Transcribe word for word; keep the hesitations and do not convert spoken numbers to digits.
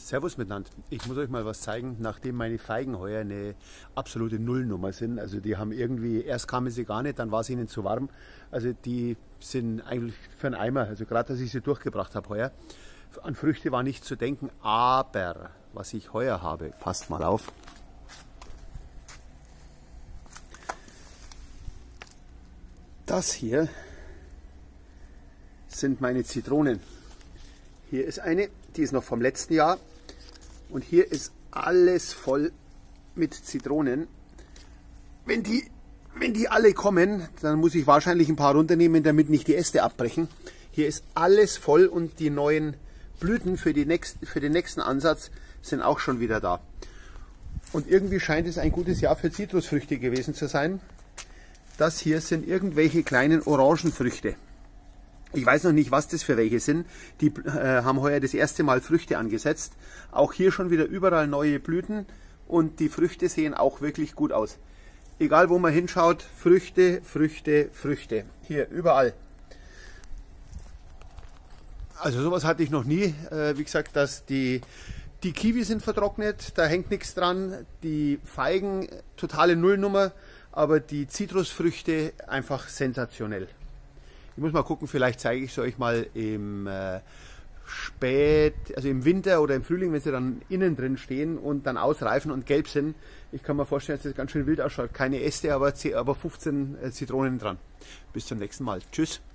Servus miteinander. Ich muss euch mal was zeigen, nachdem meine Feigen heuer eine absolute Nullnummer sind. Also die haben irgendwie, erst kamen sie gar nicht, dann war es ihnen zu warm. Also die sind eigentlich für einen Eimer, also gerade, dass ich sie durchgebracht habe heuer. An Früchte war nicht zu denken, aber was ich heuer habe, passt mal auf. Das hier sind meine Zitronen. Hier ist eine, die ist noch vom letzten Jahr. Und hier ist alles voll mit Zitronen. Wenn die, wenn die alle kommen, dann muss ich wahrscheinlich ein paar runternehmen, damit nicht die Äste abbrechen. Hier ist alles voll und die neuen Blüten für, die nächst, für den nächsten Ansatz sind auch schon wieder da. Und irgendwie scheint es ein gutes Jahr für Zitrusfrüchte gewesen zu sein. Das hier sind irgendwelche kleinen Orangenfrüchte. Ich weiß noch nicht, was das für welche sind. Die äh, haben heuer das erste Mal Früchte angesetzt. Auch hier schon wieder überall neue Blüten und die Früchte sehen auch wirklich gut aus. Egal wo man hinschaut, Früchte, Früchte, Früchte. Hier, überall. Also sowas hatte ich noch nie. Äh, wie gesagt, dass die, die Kiwi sind vertrocknet, da hängt nichts dran. Die Feigen, totale Nullnummer, aber die Zitrusfrüchte einfach sensationell. Ich muss mal gucken, vielleicht zeige ich es euch mal im äh, Spät, also im Winter oder im Frühling, wenn sie dann innen drin stehen und dann ausreifen und gelb sind. Ich kann mir vorstellen, dass das ganz schön wild ausschaut. Keine Äste, aber, aber fünfzehn Zitronen dran. Bis zum nächsten Mal. Tschüss.